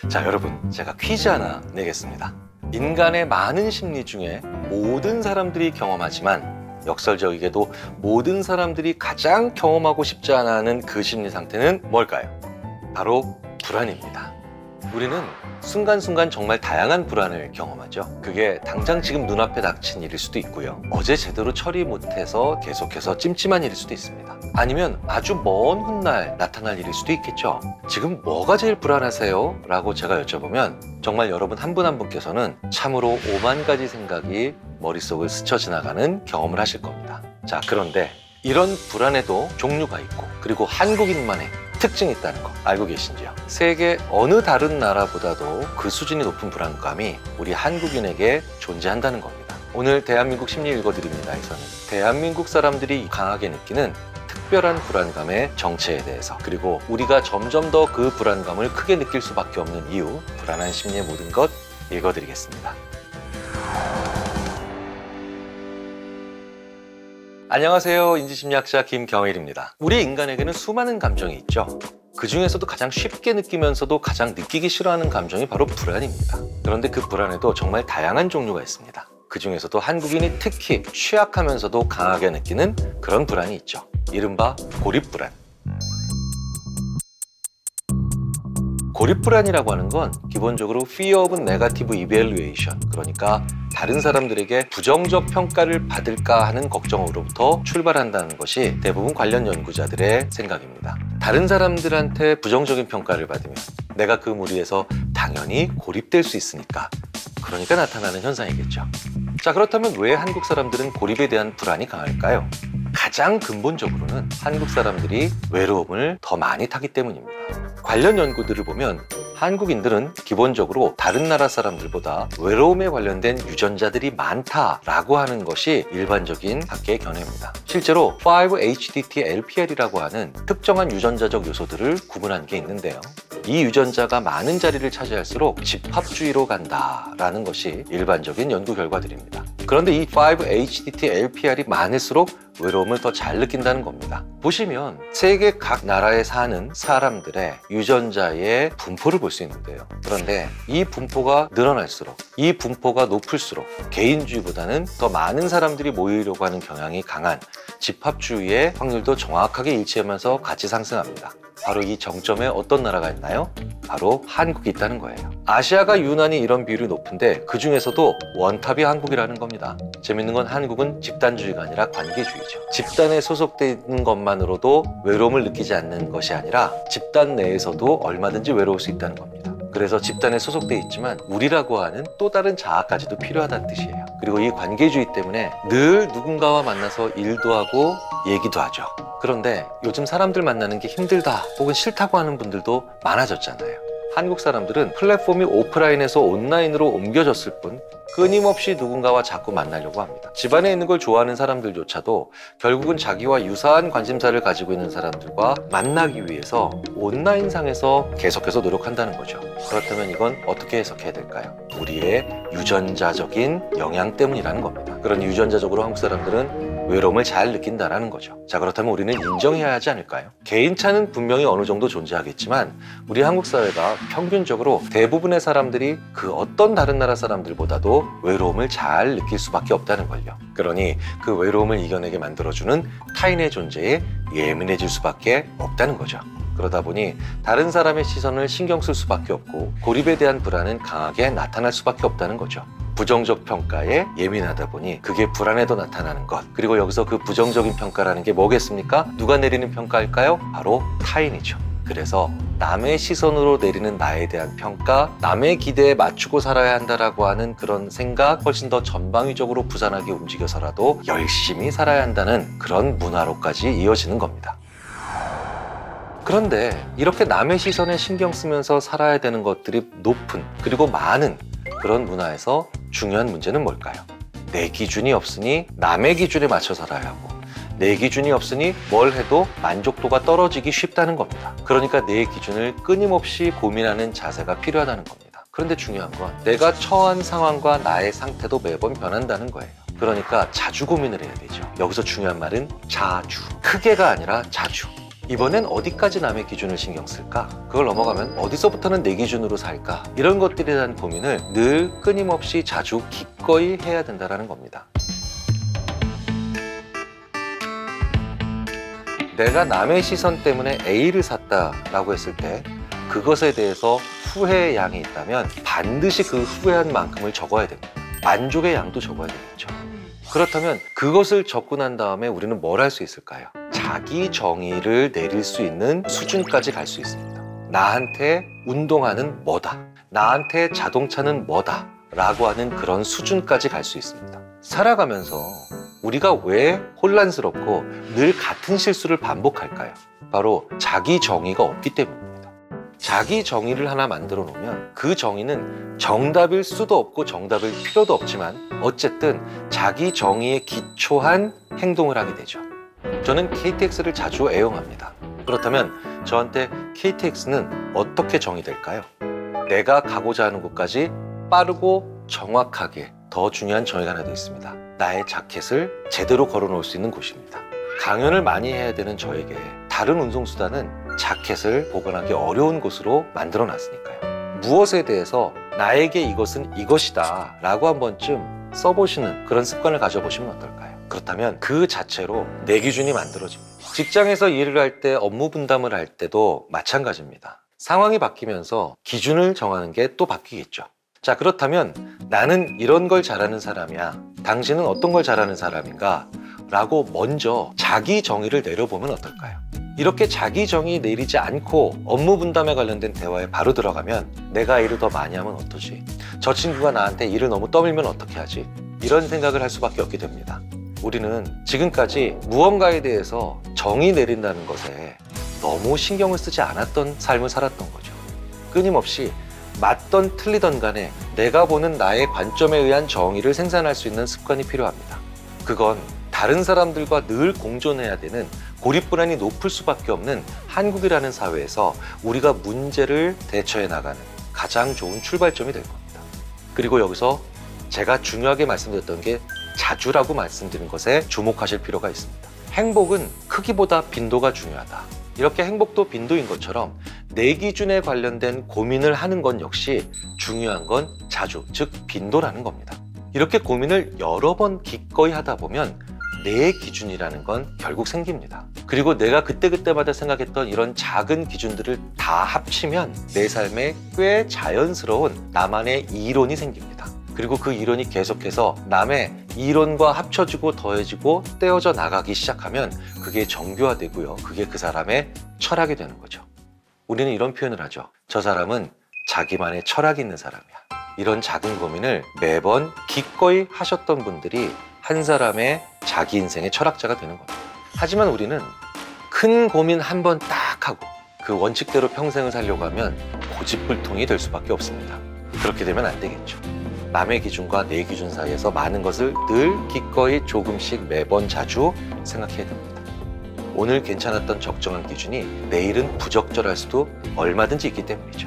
자, 여러분, 제가 퀴즈 하나 내겠습니다. 인간의 많은 심리 중에 모든 사람들이 경험하지만 역설적이게도 모든 사람들이 가장 경험하고 싶지 않아 하는 그 심리 상태는 뭘까요? 바로 불안입니다. 우리는 순간순간 정말 다양한 불안을 경험하죠. 그게 당장 지금 눈앞에 닥친 일일 수도 있고요. 어제 제대로 처리 못해서 계속해서 찜찜한 일일 수도 있습니다. 아니면 아주 먼 훗날 나타날 일일 수도 있겠죠. 지금 뭐가 제일 불안하세요? 라고 제가 여쭤보면 정말 여러분 한 분 한 분께서는 참으로 5만 가지 생각이 머릿속을 스쳐 지나가는 경험을 하실 겁니다. 자, 그런데 이런 불안에도 종류가 있고 그리고 한국인만의 특징이 있다는 거 알고 계신지요? 세계 어느 다른 나라보다도 그 수준이 높은 불안감이 우리 한국인에게 존재한다는 겁니다. 오늘 대한민국 심리 읽어드립니다에서는 대한민국 사람들이 강하게 느끼는 특별한 불안감의 정체에 대해서, 그리고 우리가 점점 더 그 불안감을 크게 느낄 수밖에 없는 이유, 불안한 심리의 모든 것 읽어드리겠습니다. 안녕하세요. 인지심리학자 김경일입니다. 우리 인간에게는 수많은 감정이 있죠. 그 중에서도 가장 쉽게 느끼면서도 가장 느끼기 싫어하는 감정이 바로 불안입니다. 그런데 그 불안에도 정말 다양한 종류가 있습니다. 그 중에서도 한국인이 특히 취약하면서도 강하게 느끼는 그런 불안이 있죠. 이른바 고립불안. 고립불안이라고 하는 건 기본적으로 Fear of Negative Evaluation, 그러니까 다른 사람들에게 부정적 평가를 받을까 하는 걱정으로부터 출발한다는 것이 대부분 관련 연구자들의 생각입니다. 다른 사람들한테 부정적인 평가를 받으면 내가 그 무리에서 당연히 고립될 수 있으니까, 그러니까 나타나는 현상이겠죠. 자, 그렇다면 왜 한국 사람들은 고립에 대한 불안이 강할까요? 가장 근본적으로는 한국 사람들이 외로움을 더 많이 타기 때문입니다. 관련 연구들을 보면 한국인들은 기본적으로 다른 나라 사람들보다 외로움에 관련된 유전자들이 많다라고 하는 것이 일반적인 학계의 견해입니다. 실제로 5-HTT-LPR이라고 하는 특정한 유전자적 요소들을 구분한 게 있는데요. 이 유전자가 많은 자리를 차지할수록 집합주의로 간다라는 것이 일반적인 연구 결과들입니다. 그런데 이 5-HTT-LPR이 많을수록 외로움을 더 잘 느낀다는 겁니다. 보시면 세계 각 나라에 사는 사람들의 유전자의 분포를 볼 수 있는데요. 그런데 이 분포가 늘어날수록, 이 분포가 높을수록 개인주의보다는 더 많은 사람들이 모이려고 하는 경향이 강한 집합주의의 확률도 정확하게 일치하면서 같이 상승합니다. 바로 이 정점에 어떤 나라가 있나요? 바로 한국이 있다는 거예요. 아시아가 유난히 이런 비율이 높은데 그 중에서도 원탑이 한국이라는 겁니다. 재밌는 건 한국은 집단주의가 아니라 관계주의죠. 집단에 소속돼 있는 것만으로도 외로움을 느끼지 않는 것이 아니라 집단 내에서도 얼마든지 외로울 수 있다는 겁니다. 그래서 집단에 소속돼 있지만 우리라고 하는 또 다른 자아까지도 필요하다는 뜻이에요. 그리고 이 관계주의 때문에 늘 누군가와 만나서 일도 하고 얘기도 하죠. 그런데 요즘 사람들 만나는 게 힘들다 혹은 싫다고 하는 분들도 많아졌잖아요. 한국 사람들은 플랫폼이 오프라인에서 온라인으로 옮겨졌을 뿐 끊임없이 누군가와 자꾸 만나려고 합니다. 집안에 있는 걸 좋아하는 사람들조차도 결국은 자기와 유사한 관심사를 가지고 있는 사람들과 만나기 위해서 온라인상에서 계속해서 노력한다는 거죠. 그렇다면 이건 어떻게 해석해야 될까요? 우리의 유전자적인 영향 때문이라는 겁니다. 그런 유전자적으로 한국 사람들은 외로움을 잘 느낀다는 거죠. 자, 그렇다면 우리는 인정해야 하지 않을까요? 개인차는 분명히 어느 정도 존재하겠지만 우리 한국 사회가 평균적으로 대부분의 사람들이 그 어떤 다른 나라 사람들보다도 외로움을 잘 느낄 수밖에 없다는 걸요. 그러니 그 외로움을 이겨내게 만들어주는 타인의 존재에 예민해질 수밖에 없다는 거죠. 그러다 보니 다른 사람의 시선을 신경 쓸 수밖에 없고 고립에 대한 불안은 강하게 나타날 수밖에 없다는 거죠. 부정적 평가에 예민하다 보니 그게 불안에도 나타나는 것, 그리고 여기서 그 부정적인 평가라는 게 뭐겠습니까? 누가 내리는 평가일까요? 바로 타인이죠. 그래서 남의 시선으로 내리는 나에 대한 평가, 남의 기대에 맞추고 살아야 한다라고 하는 그런 생각, 훨씬 더 전방위적으로 부산하게 움직여서라도 열심히 살아야 한다는 그런 문화로까지 이어지는 겁니다. 그런데 이렇게 남의 시선에 신경 쓰면서 살아야 되는 것들이 높은, 그리고 많은 그런 문화에서 중요한 문제는 뭘까요? 내 기준이 없으니 남의 기준에 맞춰 살아야 하고, 내 기준이 없으니 뭘 해도 만족도가 떨어지기 쉽다는 겁니다. 그러니까 내 기준을 끊임없이 고민하는 자세가 필요하다는 겁니다. 그런데 중요한 건 내가 처한 상황과 나의 상태도 매번 변한다는 거예요. 그러니까 자주 고민을 해야 되죠. 여기서 중요한 말은 자주. 크게가 아니라 자주. 이번엔 어디까지 남의 기준을 신경 쓸까? 그걸 넘어가면 어디서부터는 내 기준으로 살까? 이런 것들에 대한 고민을 늘 끊임없이 자주 기꺼이 해야 된다는 겁니다. 내가 남의 시선 때문에 A를 샀다라고 했을 때 그것에 대해서 후회의 양이 있다면 반드시 그 후회한 만큼을 적어야 됩니다. 만족의 양도 적어야 되겠죠. 그렇다면 그것을 적고 난 다음에 우리는 뭘 할 수 있을까요? 자기 정의를 내릴 수 있는 수준까지 갈 수 있습니다. 나한테 운동화는 뭐다? 나한테 자동차는 뭐다? 라고 하는 그런 수준까지 갈 수 있습니다. 살아가면서 우리가 왜 혼란스럽고 늘 같은 실수를 반복할까요? 바로 자기 정의가 없기 때문입니다. 자기 정의를 하나 만들어 놓으면 그 정의는 정답일 수도 없고 정답일 필요도 없지만 어쨌든 자기 정의에 기초한 행동을 하게 되죠. 저는 KTX를 자주 애용합니다. 그렇다면 저한테 KTX는 어떻게 정의될까요? 내가 가고자 하는 곳까지 빠르고 정확하게 더 중요한 정의가 하나 더 있습니다. 나의 자켓을 제대로 걸어놓을 수 있는 곳입니다. 강연을 많이 해야 되는 저에게 다른 운송수단은 자켓을 보관하기 어려운 곳으로 만들어 놨으니까요. 무엇에 대해서 나에게 이것은 이것이다 라고 한 번쯤 써보시는 그런 습관을 가져보시면 어떨까요? 그렇다면 그 자체로 내 기준이 만들어집니다. 직장에서 일을 할 때, 업무 분담을 할 때도 마찬가지입니다. 상황이 바뀌면서 기준을 정하는 게 또 바뀌겠죠. 자, 그렇다면 나는 이런 걸 잘하는 사람이야. 당신은 어떤 걸 잘하는 사람인가? 라고 먼저 자기 정의를 내려보면 어떨까요? 이렇게 자기 정의 내리지 않고 업무 분담에 관련된 대화에 바로 들어가면 내가 일을 더 많이 하면 어떠지? 저 친구가 나한테 일을 너무 떠밀면 어떻게 하지? 이런 생각을 할 수밖에 없게 됩니다. 우리는 지금까지 무언가에 대해서 정의 내린다는 것에 너무 신경을 쓰지 않았던 삶을 살았던 거죠. 끊임없이 맞던 틀리던 간에 내가 보는 나의 관점에 의한 정의를 생산할 수 있는 습관이 필요합니다. 그건 다른 사람들과 늘 공존해야 되는 고립불안이 높을 수밖에 없는 한국이라는 사회에서 우리가 문제를 대처해 나가는 가장 좋은 출발점이 될 겁니다. 그리고 여기서 제가 중요하게 말씀드렸던 게 자주라고 말씀드린 것에 주목하실 필요가 있습니다. 행복은 크기보다 빈도가 중요하다. 이렇게 행복도 빈도인 것처럼 내 기준에 관련된 고민을 하는 건 역시 중요한 건 자주, 즉 빈도라는 겁니다. 이렇게 고민을 여러 번 기꺼이 하다 보면 내 기준이라는 건 결국 생깁니다. 그리고 내가 그때그때마다 생각했던 이런 작은 기준들을 다 합치면 내 삶에 꽤 자연스러운 나만의 이론이 생깁니다. 그리고 그 이론이 계속해서 남의 이론과 합쳐지고 더해지고 떼어져 나가기 시작하면 그게 정교화되고요. 그게 그 사람의 철학이 되는 거죠. 우리는 이런 표현을 하죠. 저 사람은 자기만의 철학이 있는 사람이야. 이런 작은 고민을 매번 기꺼이 하셨던 분들이 한 사람의 자기 인생의 철학자가 되는 겁니다. 하지만 우리는 큰 고민 한 번 딱 하고 그 원칙대로 평생을 살려고 하면 고집불통이 될 수밖에 없습니다. 그렇게 되면 안 되겠죠. 남의 기준과 내 기준 사이에서 많은 것을 늘 기꺼이 조금씩 매번 자주 생각해야 됩니다. 오늘 괜찮았던 적정한 기준이 내일은 부적절할 수도 얼마든지 있기 때문이죠.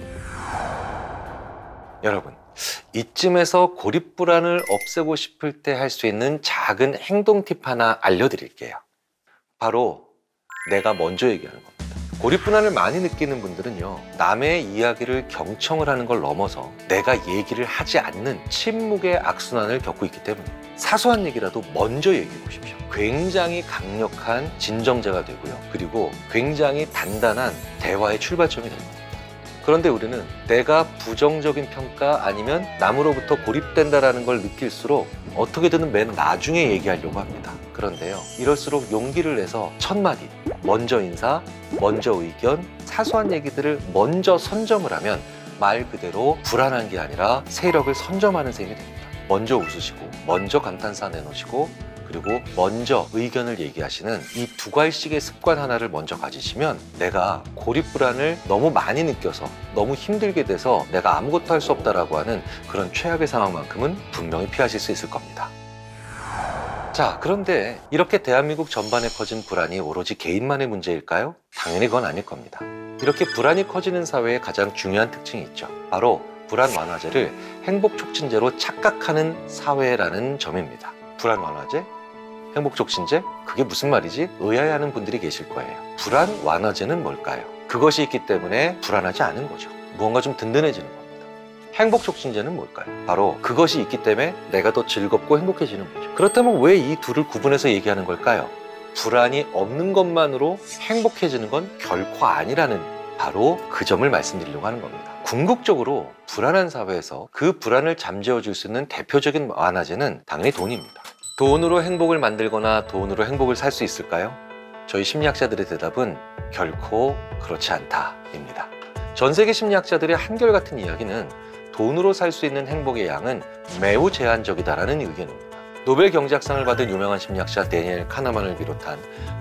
여러분, 이쯤에서 고립불안을 없애고 싶을 때 할 수 있는 작은 행동 팁 하나 알려드릴게요. 바로 내가 먼저 얘기하는 겁니다. 고립불안을 많이 느끼는 분들은요, 남의 이야기를 경청을 하는 걸 넘어서 내가 얘기를 하지 않는 침묵의 악순환을 겪고 있기 때문입니다. 사소한 얘기라도 먼저 얘기해 보십시오. 굉장히 강력한 진정제가 되고요. 그리고 굉장히 단단한 대화의 출발점이 됩니다. 그런데 우리는 내가 부정적인 평가 아니면 남으로부터 고립된다라는 걸 느낄수록 어떻게든 맨 나중에 얘기하려고 합니다. 그런데요, 이럴수록 용기를 내서 첫 마디, 먼저 인사, 먼저 의견, 사소한 얘기들을 먼저 선점을 하면 말 그대로 불안한 게 아니라 세력을 선점하는 셈이 됩니다. 먼저 웃으시고, 먼저 감탄사 내놓으시고, 그리고 먼저 의견을 얘기하시는 이 두 가지씩의 습관 하나를 먼저 가지시면 내가 고립불안을 너무 많이 느껴서 너무 힘들게 돼서 내가 아무것도 할 수 없다라고 하는 그런 최악의 상황만큼은 분명히 피하실 수 있을 겁니다. 자, 그런데 이렇게 대한민국 전반에 커진 불안이 오로지 개인만의 문제일까요? 당연히 그건 아닐 겁니다. 이렇게 불안이 커지는 사회에 가장 중요한 특징이 있죠. 바로 불안 완화제를 행복 촉진제로 착각하는 사회라는 점입니다. 불안 완화제? 행복 촉진제? 그게 무슨 말이지? 의아해하는 분들이 계실 거예요. 불안 완화제는 뭘까요? 그것이 있기 때문에 불안하지 않은 거죠. 무언가 좀 든든해지는 겁니다. 행복 촉진제는 뭘까요? 바로 그것이 있기 때문에 내가 더 즐겁고 행복해지는 거죠. 그렇다면 왜 이 둘을 구분해서 얘기하는 걸까요? 불안이 없는 것만으로 행복해지는 건 결코 아니라는 바로 그 점을 말씀드리려고 하는 겁니다. 궁극적으로 불안한 사회에서 그 불안을 잠재워줄 수 있는 대표적인 완화제는 당연히 돈입니다. 돈으로 행복을 만들거나 돈으로 행복을 살 수 있을까요? 저희 심리학자들의 대답은 결코 그렇지 않다입니다. 전 세계 심리학자들의 한결같은 이야기는 돈으로 살 수 있는 행복의 양은 매우 제한적이다라는 의견입니다. 노벨 경제학상을 받은 유명한 심리학자 데니엘 카너만을 비롯한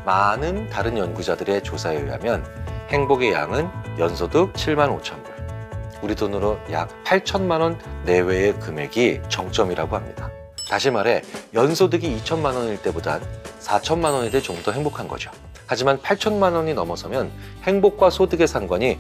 많은 다른 연구자들의 조사에 의하면 행복의 양은 연소득 7만 5천 불, 우리 돈으로 약 8천만 원 내외의 금액이 정점이라고 합니다. 다시 말해 연소득이 2천만 원일 때보단 4천만 원이 돼 좀 더 행복한 거죠. 하지만 8천만 원이 넘어서면 행복과 소득의 상관이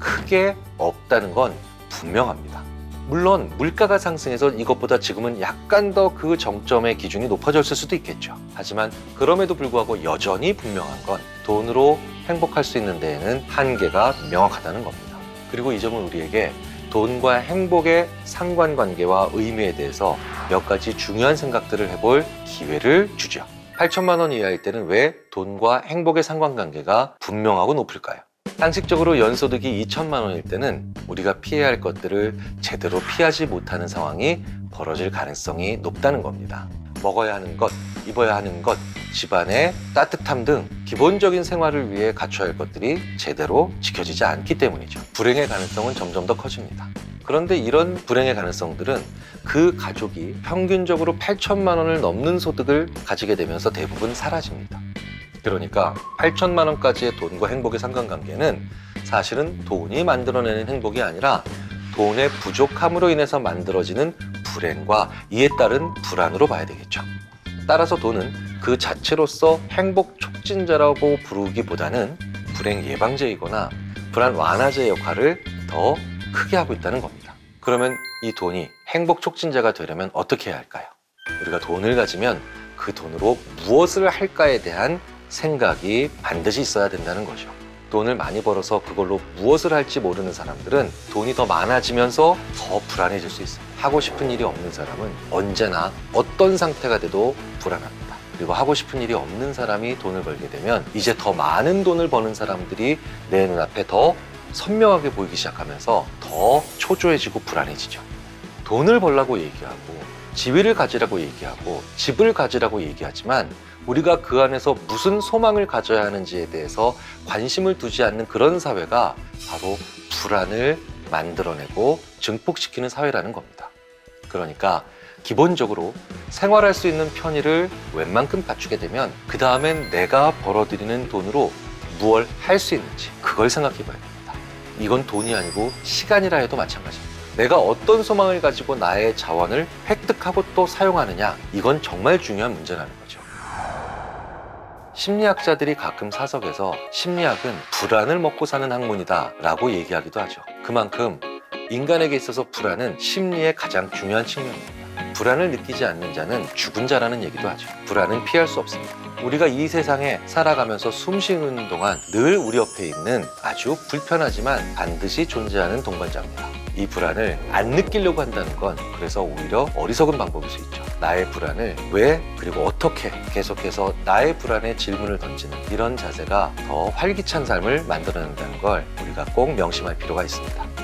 크게 없다는 건 분명합니다. 물론 물가가 상승해서 이것보다 지금은 약간 더 그 정점의 기준이 높아졌을 수도 있겠죠. 하지만 그럼에도 불구하고 여전히 분명한 건 돈으로 행복할 수 있는 데에는 한계가 명확하다는 겁니다. 그리고 이 점은 우리에게 돈과 행복의 상관관계와 의미에 대해서 몇 가지 중요한 생각들을 해볼 기회를 주죠. 8천만 원 이하일 때는 왜 돈과 행복의 상관관계가 분명하고 높을까요? 상식적으로 연소득이 2천만 원일 때는 우리가 피해야 할 것들을 제대로 피하지 못하는 상황이 벌어질 가능성이 높다는 겁니다. 먹어야 하는 것, 입어야 하는 것, 집안의 따뜻함 등 기본적인 생활을 위해 갖춰야 할 것들이 제대로 지켜지지 않기 때문이죠. 불행의 가능성은 점점 더 커집니다. 그런데 이런 불행의 가능성들은 그 가족이 평균적으로 8천만 원을 넘는 소득을 가지게 되면서 대부분 사라집니다. 그러니까 8천만 원까지의 돈과 행복의 상관관계는 사실은 돈이 만들어내는 행복이 아니라 돈의 부족함으로 인해서 만들어지는 불행과 이에 따른 불안으로 봐야 되겠죠. 따라서 돈은 그 자체로서 행복 촉진제라고 부르기보다는 불행 예방제이거나 불안 완화제 역할을 더 크게 하고 있다는 겁니다. 그러면 이 돈이 행복 촉진제가 되려면 어떻게 해야 할까요? 우리가 돈을 가지면 그 돈으로 무엇을 할까에 대한 생각이 반드시 있어야 된다는 거죠. 돈을 많이 벌어서 그걸로 무엇을 할지 모르는 사람들은 돈이 더 많아지면서 더 불안해질 수 있습니다. 하고 싶은 일이 없는 사람은 언제나 어떤 상태가 돼도 불안합니다. 그리고 하고 싶은 일이 없는 사람이 돈을 벌게 되면 이제 더 많은 돈을 버는 사람들이 내 눈앞에 더 선명하게 보이기 시작하면서 더 초조해지고 불안해지죠. 돈을 벌라고 얘기하고 지위를 가지라고 얘기하고 집을 가지라고 얘기하지만 우리가 그 안에서 무슨 소망을 가져야 하는지에 대해서 관심을 두지 않는 그런 사회가 바로 불안을 만들어내고 증폭시키는 사회라는 겁니다. 그러니까 기본적으로 생활할 수 있는 편의를 웬만큼 갖추게 되면 그 다음엔 내가 벌어들이는 돈으로 무엇을 할 수 있는지 그걸 생각해 봐야 됩니다. 이건 돈이 아니고 시간이라 해도 마찬가지입니다. 내가 어떤 소망을 가지고 나의 자원을 획득하고 또 사용하느냐, 이건 정말 중요한 문제라는 거죠. 심리학자들이 가끔 사석에서 심리학은 불안을 먹고 사는 학문이다 라고 얘기하기도 하죠. 그만큼 인간에게 있어서 불안은 심리의 가장 중요한 측면입니다. 불안을 느끼지 않는 자는 죽은 자라는 얘기도 하죠. 불안은 피할 수 없습니다. 우리가 이 세상에 살아가면서 숨 쉬는 동안 늘 우리 옆에 있는 아주 불편하지만 반드시 존재하는 동반자입니다. 이 불안을 안 느끼려고 한다는 건 그래서 오히려 어리석은 방법일 수 있죠. 나의 불안을 왜 그리고 어떻게 계속해서 나의 불안에 질문을 던지는 이런 자세가 더 활기찬 삶을 만들어낸다는 걸 우리가 꼭 명심할 필요가 있습니다.